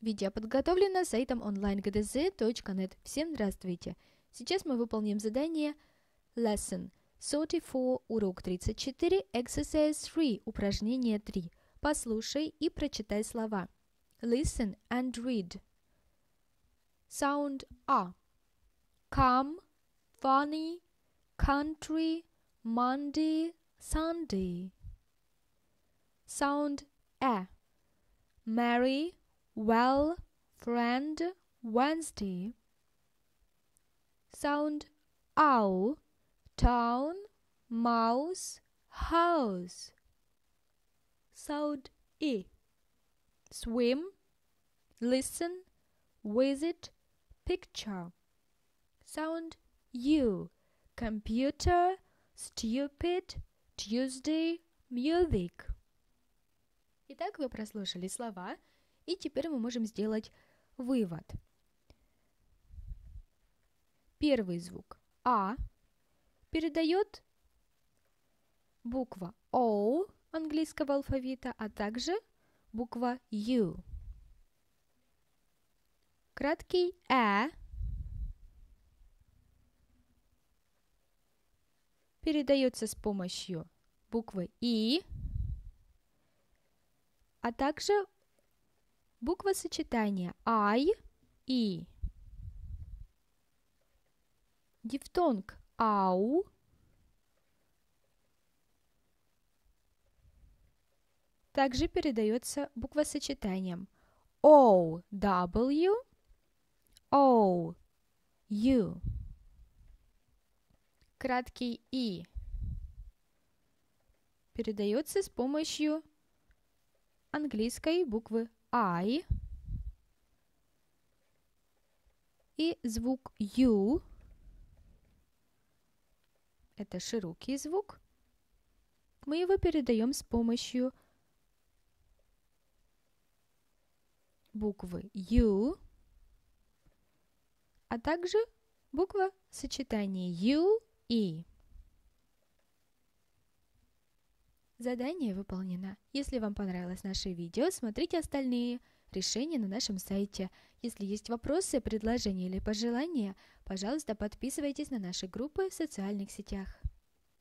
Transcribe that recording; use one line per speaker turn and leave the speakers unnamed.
Видео подготовлено сайтом onlinegdz.net. Всем здравствуйте! Сейчас мы выполним задание Lesson 34, урок 34, Exercise 3, упражнение 3. Послушай и прочитай слова. Listen and read. Sound A. Come, funny, country, Monday, Sunday. Sound A. Marry, well, friend, Wednesday. Sound owl, town, mouse, house. Sound E. Swim, listen, visit, picture. Sound U. Computer, stupid, Tuesday, music. Итак, вы прослушали слова, и теперь мы можем сделать вывод. Первый звук А передает буква O английского алфавита, а также буква U. Краткий передается с помощью буквы И, а также буква сочетания I, И. Дифтонг АУ также передается буквосочетанием OW, OU. Краткий И передается с помощью английской буквы I, и звук U, это широкий звук, мы его передаем с помощью буквы U, а также буква сочетания U, И. Задание выполнено. Если вам понравилось наше видео, смотрите остальные решения на нашем сайте. Если есть вопросы, предложения или пожелания, пожалуйста, подписывайтесь на наши группы в социальных сетях.